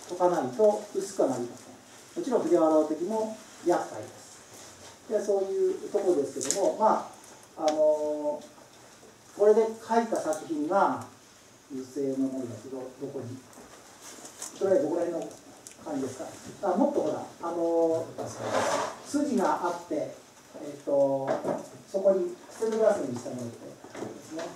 溶かないと薄くはなりません。もちろん筆を洗う時も厄介です。でそういうところですけども、まあこれで描いた作品が油性のものだけど、どこにそれはどこら辺の感じですか。もっとほら筋があって、そこにステンドグラスにしたものですね。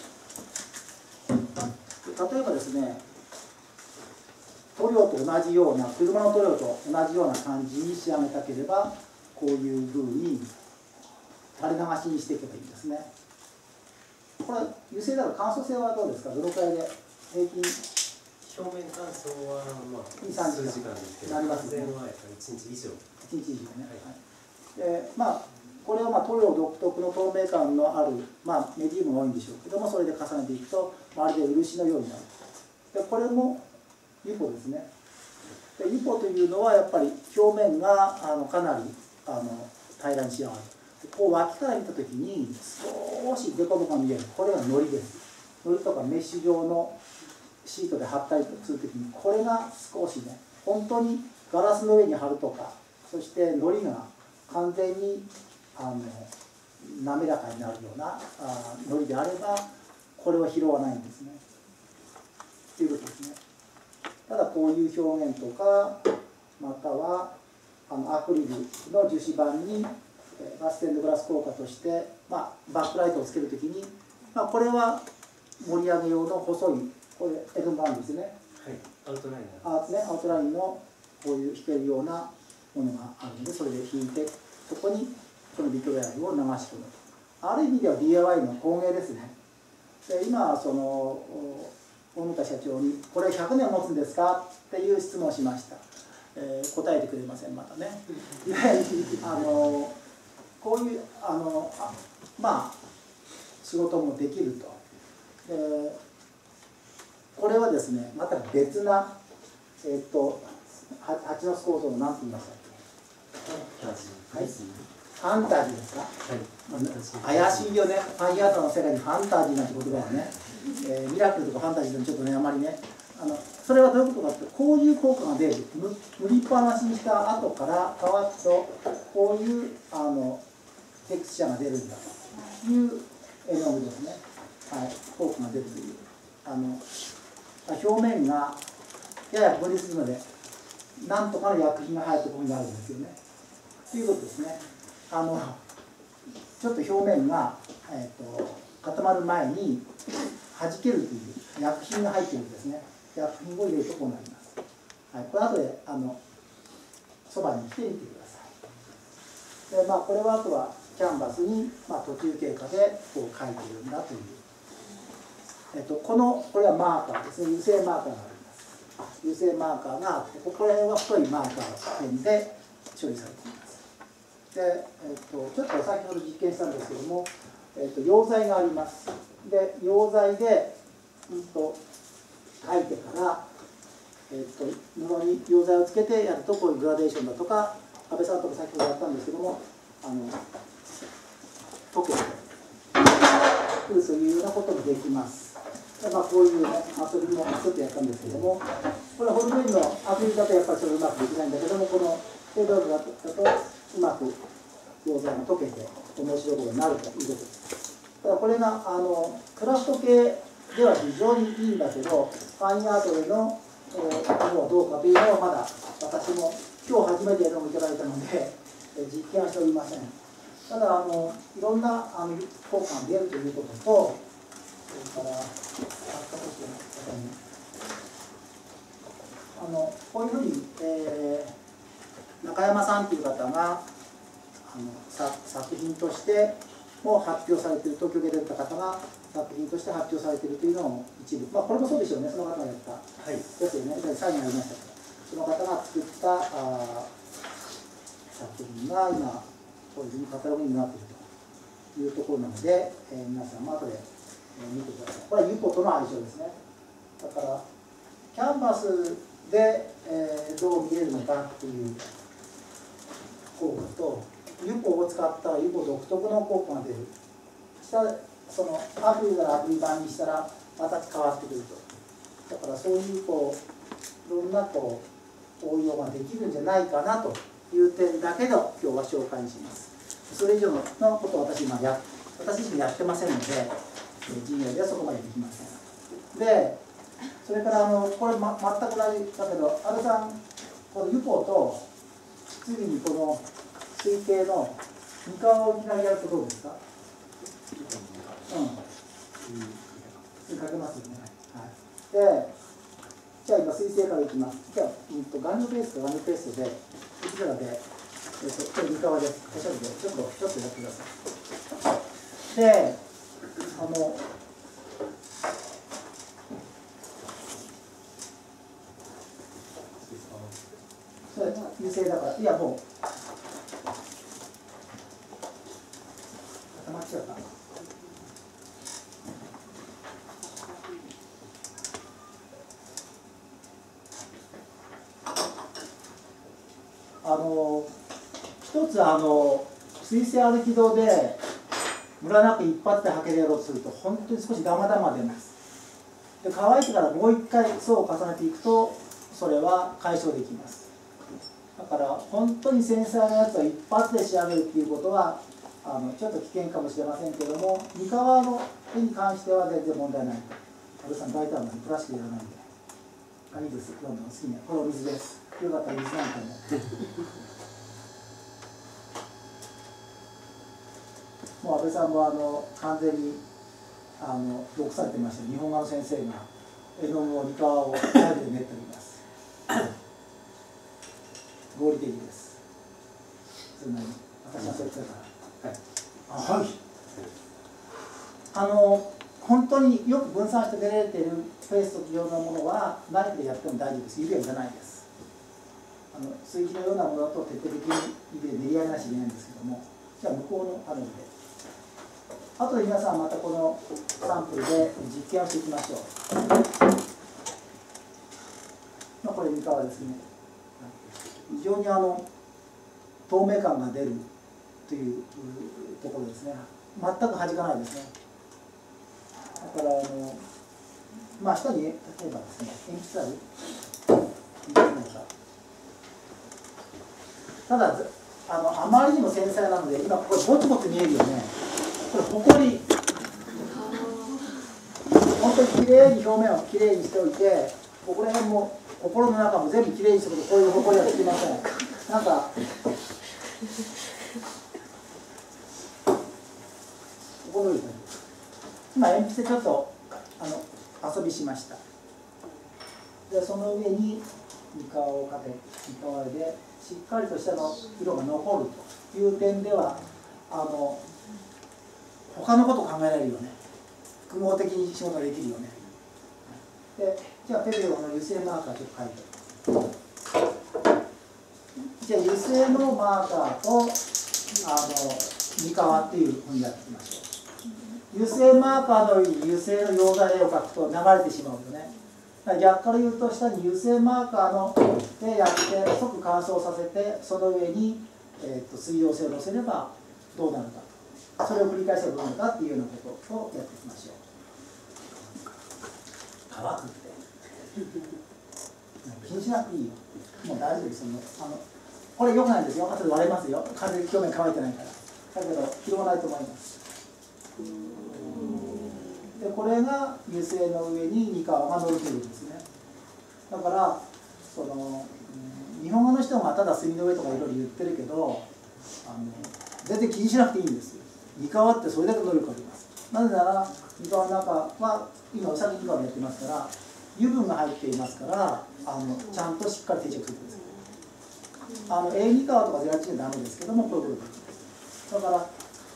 例えばですね、塗料と同じような、車の塗料と同じような感じに仕上げたければ、こういうふうに垂れ流しにしていけばいいんですね。これ油性だと乾燥性はどうですか。どのくらいで平均表面乾燥はまあ 2、3 数時間ですけど、 なりますね。 完全はやっぱり1日以上。 1日以上ね。はい、でまあこれは塗料独特の透明感のある、メディウムが多いんでしょうけども、それで重ねていくとまるで漆のようになる。でこれも油壺ですね。で油壺というのはやっぱり表面がかなり平らに仕上がる。こう脇から見た時に少し凸凹が見える。これが糊です。糊とかメッシュ状のシートで貼ったりする時に、これが少しね、本当にガラスの上に貼るとか、そして糊が完全に滑らかになるような糊であれば、これは拾わないんですね。ということですね。ただこういう表現とか、またはアクリルの樹脂板にステンドグラス効果として、バックライトをつけるときに、これは盛り上げ用の細い、これ F 版ですね。はい、 アウトラインアウトラインのこういう引けるようなものがあるので、それで引いて、そこにこのビトロヤルを流し込む。ある意味では DIY の工芸ですね。で今大牟田社長に「これ100年持つんですか?」っていう質問をしました。答えてくれません、またね。でこういう仕事もできると。これはですね、また別な蜂の巣構造の何て言いましたっけ。ファンタジーですか。怪しいよね。ファインアートの世界にファンタジーなんて言葉はね、ミラクルとかファンタジーでちょっとね、あまりね、それはどういうことかって、こういう効果が出る。塗りっぱなしにした後から乾くと、こういうテクスチャーが出るんだという絵の具ですね。はい、効果が出るという。表面がやや分離するので、なんとかの薬品が入るところになるんですよね。ということですね。ちょっと表面が、固まる前に弾けるという薬品が入っているんですね。薬品を入れるとこうなります。はい、これ後でそばに来てみてください。でこれはあとはキャンバスに、途中経過でこう書いているんだという。これはマーカーですね。油性マーカーがあります。油性マーカーがあって、ここら辺は太いマーカーペンで処理されています。で、ちょっと先ほど実験したんですけども、溶剤があります。で、溶剤で、書いてから、布に溶剤をつけてやると、こういうグラデーションだとか、安倍さんとか先ほどやったんですけども、溶けてくるというようなこともできます。でこういうね、遊びもちょっとやったんですけども、これホルムインのアクリルだとやっぱりそれうまくできないんだけども、このテーブルだとうまく溶剤が溶けて面白いことになるということです。ただこれがクラフト系では非常にいいんだけど、ファインアートでのものはどうかというのはまだ私も今日初めてやるのをいただいたので実験はしておりません。ただいろんな効果が出るということと、それからこういうふうに、中山さんという方が作品としても発表されている、東京芸大出た方が作品として発表されているというのも一部、これもそうでしょうね、その方がやった、ですよね、サインがありましたから、その方が作った作品が今、こういうふうにカタログになっているというところなので、皆さんも後で見てください。これはユポとの相性ですね。だからキャンバスで、どう見えるのかっていう効果と、ユポを使ったらユポ独特の効果が出る。したらそのアクリルからアクリル板にしたらまた変わってくると。だからそういうろんなこう応用ができるんじゃないかなという点だけど今日は紹介します。それ以上のことを私自身やってませんので、授業ではそこまでできません。で、それからこれ、全く同じだけど、安部さん、このユポと次にこの推定の2側をいきなりやるとどうですか？かけますよね。はい、で、じゃあ今水星からいきます。じゃあ、ガンヌペースト、ガンヌペーストで、いくらで、これ2側です。ちょっとやってください。で、それ優勢だから、いやもう、固まっちゃった。一つ水星アルキドでムラなく一発で履けるやろうとすると本当に少しダマダマ出ます。で乾いてからもう一回層を重ねていくとそれは解消できます。だから本当に繊細なやつを一発で仕上げるっていうことはちょっと危険かもしれませんけども、三河の絵に関しては全然問題ない。安部さん大胆なのにプラスチックやらないんで。いいです。どんどん好きに。これお水です。よかったら水なんかも。もう安部さんも完全に毒されてました。日本画の先生が絵の具を三河をナイフで練っております。合理的です。そんなに私はそう言ってたから。はい。本当によく分散して出られているペーストようなものはナイフでやっても大丈夫です。指はいらないです。水晶のようなものだと徹底的に指で練り合いなしでいないんですけども、じゃあ向こうのパネルで。あとで皆さんまたこのサンプルで実験をしていきましょう。これ三河ですね。非常に透明感が出るというところですね。全く弾かないですね。だから下に例えばですね、鉛筆ある？ただあまりにも繊細なので今これボツボツ見えるよね。これほこり、本当にきれいに表面をきれいにしておいて、ここら辺も心の中も全部きれいにするとこういうほこりはつきません。なんかこのように今鉛筆でちょっと遊びしました。でその上に三河をかけ三河でしっかりとした色が残るという点では他のこと考えられるよね。複合的に仕事ができるよね。でじゃあペペロの油性マーカーちょっと書いて。じゃあ油性のマーカーと三河っていうふうにやっていきましょう。油性マーカーの上に油性の溶剤絵を描くと流れてしまうよね。逆から言うと下に油性マーカーでやって即乾燥させてその上に、水溶性を乗せればどうなるか、それを繰り返せばどうなるかっていうようなことをやっていきましょう。乾くって気にしなくていいよ。もう大丈夫です。これ良くないんですよ。後で割れますよ。完全に表面乾いてないから。だけど拾わないと思います。でこれが油性の上に三河が乗るということですね。だから日本語の人がただ墨の上とかいろいろ言ってるけど全然気にしなくていいんですよ。三河ってそれだけ能力あります。なぜなら三河の中は今うさぎ三河でやってますから油分が入っていますからちゃんとしっかり定着するんです。A 二河とかゼラチンはダメですけどもこういうことです。だから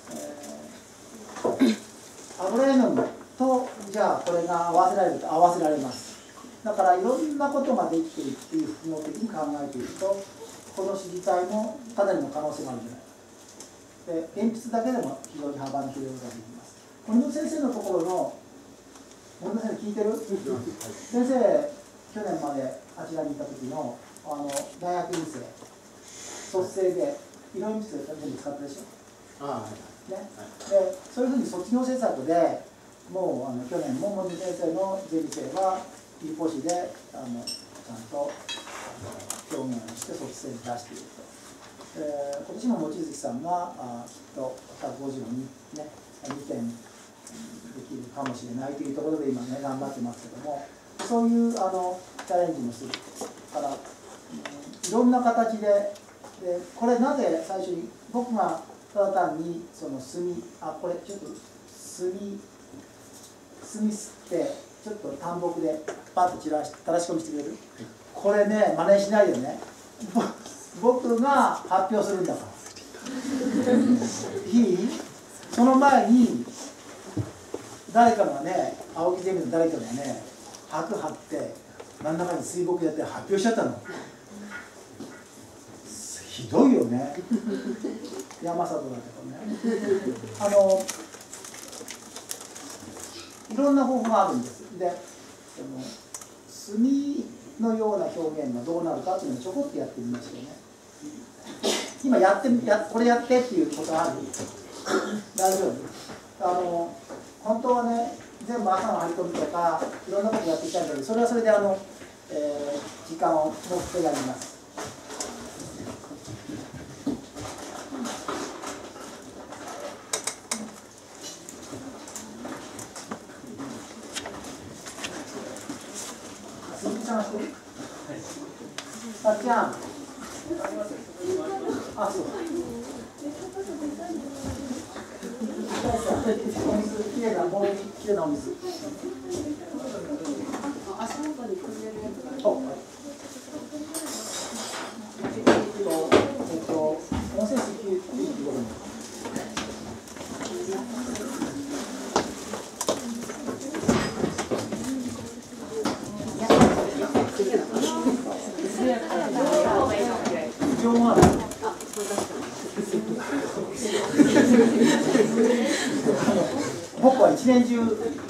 油絵の具とじゃあこれが合わせられると合わせられます。だからいろんなことができているっていう複合的に考えているとこの紙自体もかなりの可能性があるんじゃないか。で鉛筆だけでも非常に幅の広いことができます。森本先生のところの森本先生聞いてる？先生去年まであちらにいた時の大学院生卒生で色鉛筆全部使ったでしょ。ね、でそういうふうに卒業制作でもう去年も森先生のゼミ生は有効紙でちちゃんと表現をして卒生に出していると。今年も望月さんがきっと150の 2点できるかもしれないというところで今ね頑張ってますけども、そういうチャレンジもするから、いろんな形で、これなぜ最初に僕がただ単にそのこれちょっと墨吸ってちょっと単木でパッと垂らし込みしてくれる？これね真似しないでね。僕が発表するんだからいい？その前に誰かがね、青木ゼミの誰かがね箔貼って真ん中に水墨やって発表しちゃったの。ひどいよね山里だけどね。いろんな方法があるんです。で墨のような表現がどうなるかっていうのをちょこっとやってみましたよね。今これやってっていうことある？大丈夫？本当はね、全部朝の張り込みとかいろんなことやっていきたいんだけど、それはそれで時間を持ってやります。鈴木ちゃんしてる？さっちゃん。あ、そう。お水、きれいなお水。 足元にくれるやつが。 温泉水っていうところに。僕は一年中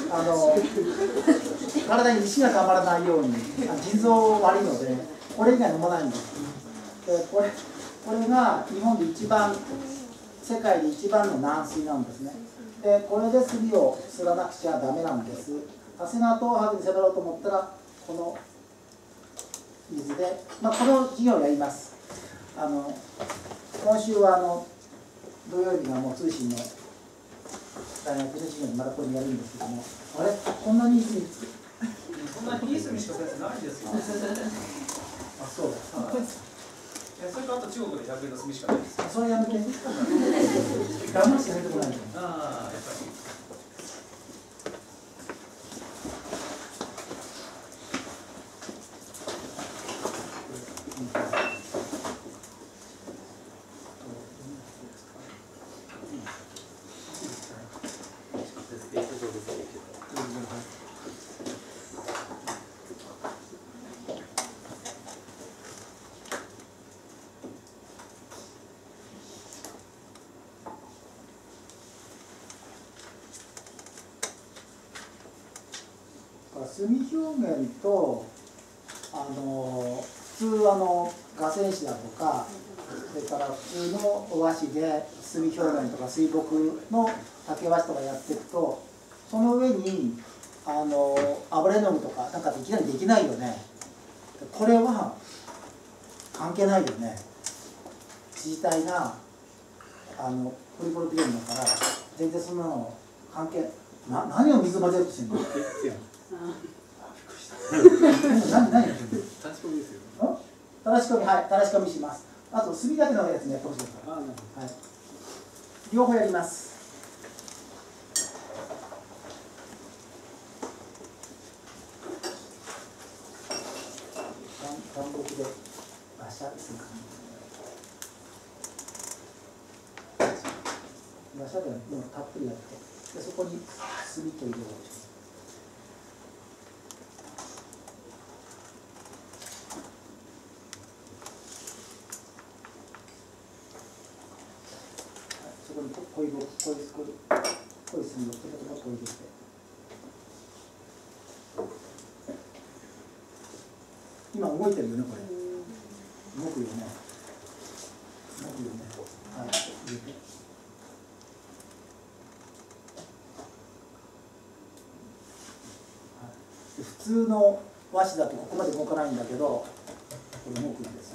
体に石がたまらないように腎臓悪いのでこれ以外飲まないんです。でこれが日本で世界で一番の軟水なんですね。でこれで墨をすらなくちゃダメなんです。長谷川東博に迫ろうと思ったらこの水で、この授業をやります。今週は土曜日がもう通信の大学の授業にまたこれやるんですけども、あれこんなにいい墨つく？ そんなにいい墨しか先生ないですよ。 あ、そうだ。 それとあと中国で100円の墨しかないです。 それやめて。騙してないとこない。 ああ、やっぱり。 墨表現と普通画線紙だとか、それから普通のお和紙で墨表現とか水墨の竹和紙とかやっていくと、その上に油絵の具とかなんかいきなりできないよね。これは関係ないよね。自体がポリポリビレンだから全然そんなの関係何を水混ぜようとしてんの？何やってんの？ たらし込みですよ。 たらし込み、はい、たらし込みします。あと墨だけのやつね、こうするから。はい。両方やります。単木でバシャする感じ。バシャでもうたっぷりやって、でそこに墨と色をします。そこに濃い墨をちょっと入れて。今動いてるよね、これ。動くよね。はい、入れて。普通の和紙だとここまで動かないんだけど、これ動くんですよ。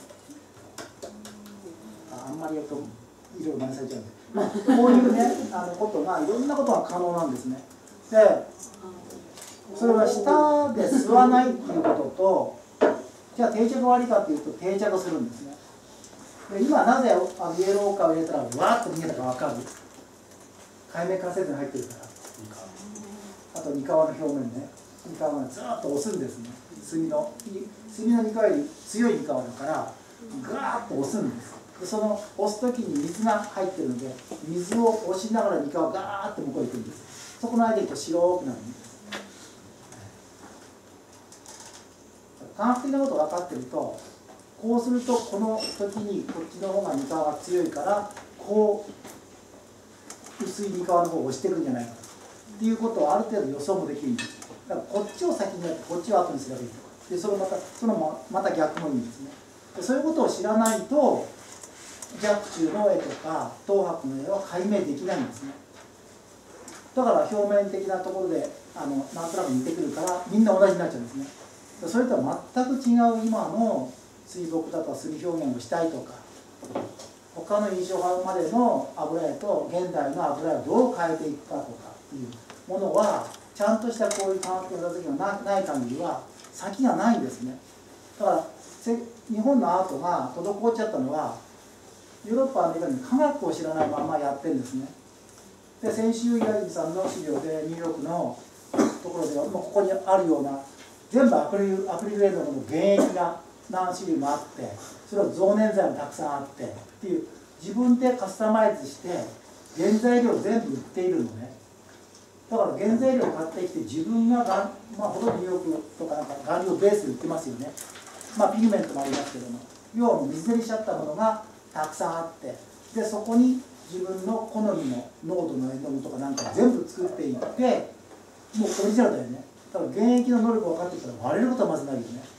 あんまりやるといろいろ真似されちゃうんで、まあ、こういうねことがいろんなことが可能なんですね。でそれは下で吸わないっていうことと、じゃあ定着悪いかっていうと定着するんですね。で今なぜイエローカーを入れたらわーっと逃げたか分かる？界面活性剤に入ってるから。あとニカワの表面ね、ニカワがずーっと押すんですね。炭のニカワより強いニカワだからぐわーっと押すんです。でその押す時に水が入ってるので、水を押しながらニカワがガーッと向こうに行くんです。そこの間に白くなるんです。科学的なことが分かってると、こうするとこの時にこっちの方がニカワが強いから、こう薄いニカワの方を押していくんじゃないかっていうことをある程度予想もできるんです。だからこっちを先にやってこっちを後にすればいいとか、でそのまた逆もいいんですね。でそういうことを知らないと若冲の絵とか東博の絵は解明できないんですね。だから表面的なところでなんとなく似てくるからみんな同じになっちゃうんですね。それとは全く違う今の水墨だとか墨表現をしたいとか、他の印象派までの油絵と現代の油絵をどう変えていくかとかっていうものは、ちゃんとしたこういう科学的な時がない限りは先がないんですね。だから日本のアートが滞っちゃったのは、ヨーロッパ、アメリカに科学を知らないままやってるんですね。で先週岩泉さんの資料でニューヨークのところでは、もうここにあるような全部アクリル絵の原液が何種類もあって、それを増粘剤もたくさんあってっていう、自分でカスタマイズして原材料を全部売っているのね。だから原材料を買ってきて自分がほとんどニューヨークとか顔料ベースで売ってますよね。ピグメントもありますけども、要は水にしちゃったものがたくさんあって、でそこに自分の好みの濃度の絵の具とかなんか全部作っていって、もうオリジナルだよね。だから原液の能力が分かってきたら割れることはまずないよね。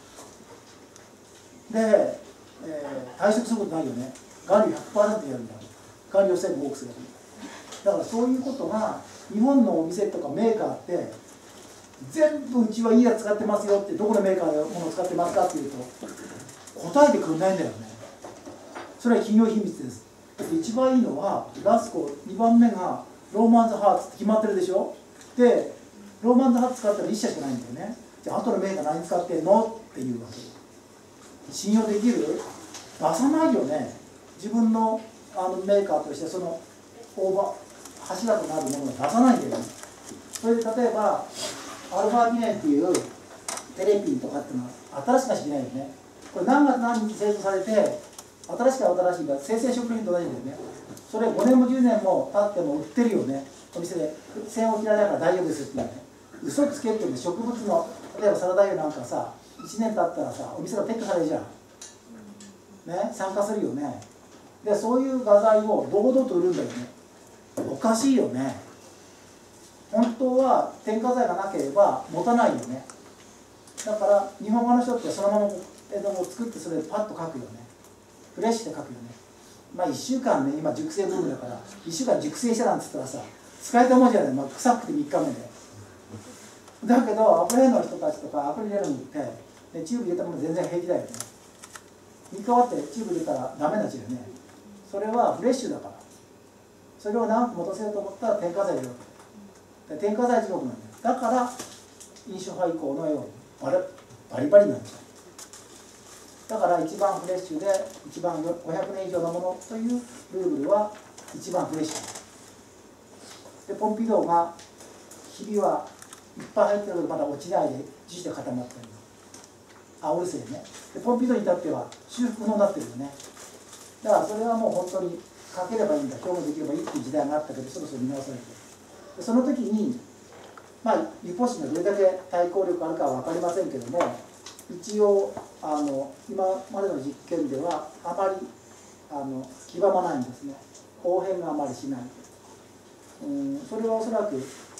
で、退職することないよね。顔料 100% やるんだ。顔料を全部多くする。だからそういうことが日本のお店とかメーカーって全部うちはいいやつ使ってますよって、どこのメーカーのものを使ってますかっていうと答えてくれないんだよね。それは企業秘密です。一番いいのはラスコ、2番目がローマンズハーツって決まってるでしょ。でローマンズハーツ使ったら1社しかないんだよね。じゃあ後のメーカー何使ってんのっていうわけ。信用できる？出さないよね。自分のメーカーとしてその柱となるものを出さないんだよね。それで例えばアルファギネンっていうテレピンとかっていうのは新しくなしきないよね。これ何月何日製造されて新しいが生鮮食品と同じんだよね。それ5年も10年も経っても売ってるよね。お店で線を切らないから大丈夫ですっていうね。嘘つけって言うんで、植物の例えばサラダ油なんかさ、1年経ったらさお店が撤去されるじゃんね、参加するよね。でそういう画材を堂々と売るんだよね。おかしいよね。本当は添加剤がなければ持たないよね。だから日本画の人ってそのまま絵の具を作ってそれでパッと描くよね。フレッシュで描くよね。1週間ね、今熟成ブームだから1週間熟成したなんて言ったらさ使えたもんじゃない、臭くて3日目で。だけど油絵の人たちとかアクリル絵の具ってでチューブ入れたもの全然平気だよね。ニカワってチューブ入れたらダメな字だよね。それはフレッシュだから。それを長く持たせようと思ったら添加剤入れよう。添加剤地獄なんだよ。だから印象派以降の絵をバリバリになっちゃう。だから一番フレッシュで一番500年以上のものというルーブルは一番フレッシュで、ポンピドーがひびはいっぱい入ってるけどまだ落ちないで樹脂で固まったり、オルセイね。でポンピドーに至っては修復能になってるよね。だからそれはもう本当に描ければいいんだ、表現できればいいっていう時代があったけど、そろそろ見直されて、でその時にリポ紙がどれだけ対抗力あるかは分かりませんけども、一応今までの実験ではあまり黄ばまないんですね。凹変があまりしない。それはおそらく、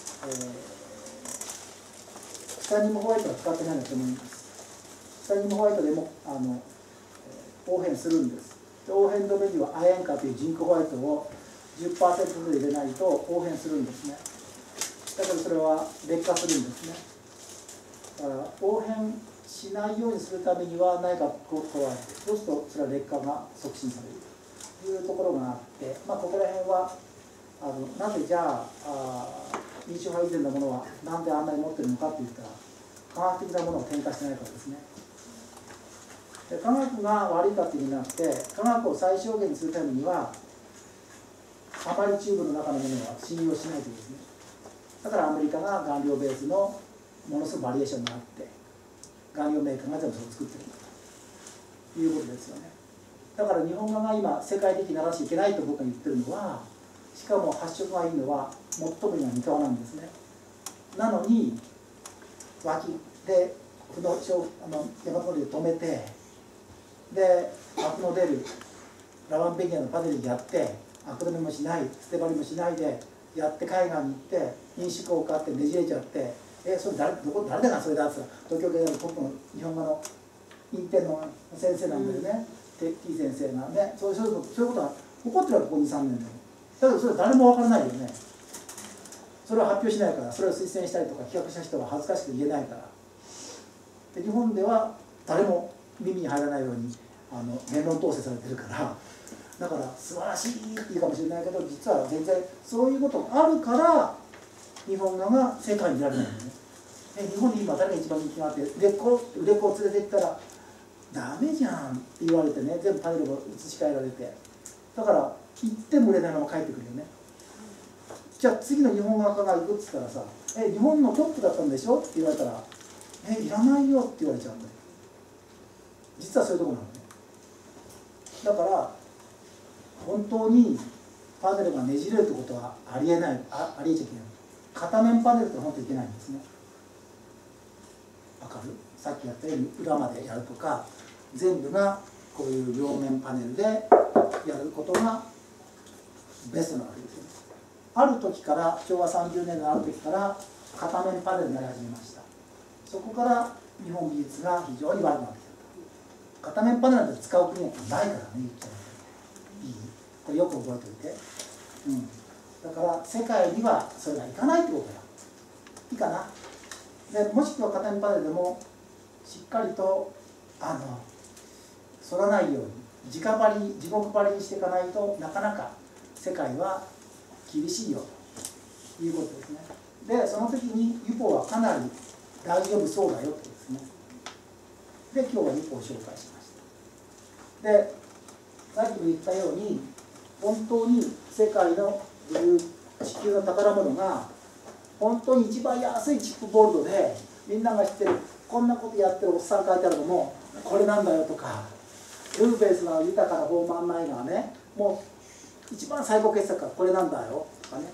スタニムホワイトは使ってないんだと思います。スタニムホワイトでも凹変するんです。凹変止めには亜鉛化というジンクホワイトを 10% ほど入れないと凹変するんですね。だけどそれは劣化するんですね。 だから応変しないようにするためには何かこう加えて、そうするとそれは劣化が促進されるというところがあって、ここら辺はなぜじゃあ民主派以前のものはなんであんなに持ってるのかって言ったら科学的なものを添加してないからですね。で科学が悪いかっていうふうになって、科学を最小限にするためにはあまりチューブの中のものは信用しないとですね。だからアメリカが顔料ベースのものすごくバリエーションがあって、顔料メーカーが全部それを作ってるんだということですよね。だから日本側が今世界的にならしちゃいけないと僕が言ってるのは、しかも発色がいいのは最もいいのは三河なんですね。なのに脇で大和のりで止めて、でアクの出るラワンベニヤのパネルでやって、アク止めもしない、捨て張りもしないでやって海岸に行って飲酒効果あってねじれちゃって、それ誰だかそれだって言ったら、東京芸大のトップの日本語のインテンの先生なんだよね、T 先生がね、そういうことが起こってるわけ、ここ2、3年でも。だけどそれは誰も分からないよね。それを発表しないから、それを推薦したりとか企画した人は恥ずかしくて言えないから。で日本では誰も耳に入らないように言論統制されてるから、だから素晴らしいって言うかもしれないけど、実は全然そういうことがあるから日本側が世界に出られないんだよね。日本に今誰が一番人気があって売れっ子を連れて行ったらダメじゃんって言われてね、全部パネルを移し替えられて、だから行っても売れないまま帰ってくるよね。じゃあ次の日本側が行くっつったらさ、日本のトップだったんでしょって言われたら、いらないよって言われちゃうんだよ。実はそういうところなのね。だから本当にパネルがねじれるってことはありえない、ありえちゃいけない。片面パネルって本当にいけないんですね。わかる？さっきやったように裏までやるとか、全部がこういう両面パネルでやることがベストなわけですよね。ある時から昭和30年のある時から片面パネルになり始めました。そこから日本技術が非常に悪くなってきた。片面パネルなんて使う国なんてないからね、言っちゃう。いい？これよく覚えておいて。だから世界にはそれがいかないってことだよ。いいかな。でもしくは片面パネルでもしっかりと反らないように地獄張りにしていかないとなかなか世界は厳しいよということですね。でその時にユポはかなり大丈夫そうだよとですね。で今日はユポを紹介しました。でさっきも言ったように本当に世界の地球の宝物が本当に一番安いチップボールドでみんなが知ってるこんなことやってるおっさん書いてあるのもこれなんだよとか、ルーベースの豊かなフォーマンナイガーね、もう一番最高傑作がこれなんだよとかね、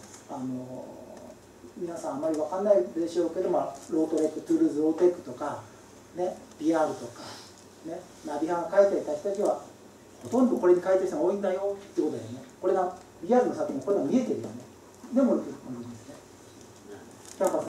皆さんあまり分かんないでしょうけど、ロートレック、トゥールーズ・ローテックとか、ね、ビアールとか、ね、ナビハが書いていた人たちはほとんどこれに書いてる人が多いんだよってことだよね。これがビアールの先にこれが見えてるよね。でもいいんですね。キャンパス